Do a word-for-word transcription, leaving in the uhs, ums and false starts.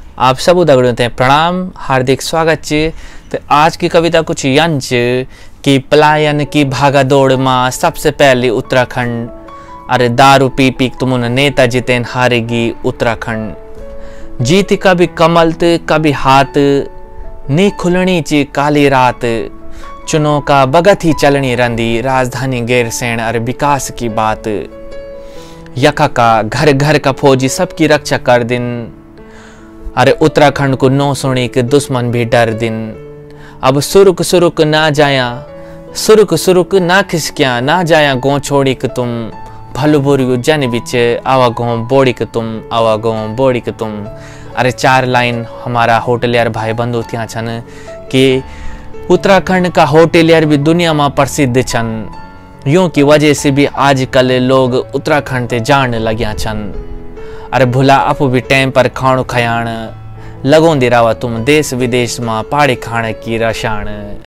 आप सब दगड़ों ते प्रणाम, हार्दिक स्वागत च। तो आज की कविता कुछ यंच कि पलायन की भागा दौड़ माँ सबसे पहले उत्तराखंड, अरे दारू पी पी तुमने नेता जितेन हारेगी उत्तराखंड। जीत कभी कमल त कभी हाथ, नी खुलनी ची काली रात। चुनो का बगत ही चलनी रंदी, राजधानी गैरसैण अरे विकास की बात। यखा का घर घर का फौजी सबकी रक्षा कर दिन, अरे उत्तराखंड को नो सुनी के दुश्मन भी डर दिन। अब सुरुक सुरुक ना जाया, सुरुक सुरुक ना खिसकिया, ना जाया गो छोड़ी के तुम। भलु बुरु जन बिच आवा गो बोड़ी के तुम, आवा गो बोड़ी के तुम। अरे चार लाइन हमारा होटलियर भाई बंधु थिया छन कि उत्तराखंड का होटलियर भी दुनिया में प्रसिद्ध छन। यूं की वजह से भी आजकल लोग उत्तराखंड ते जान लग्या छन। अरे भुला अपू भी टाइम पर खाणो खयाण, लगोंदी रहा तुम देश विदेश में पाड़ी खाने की रशान।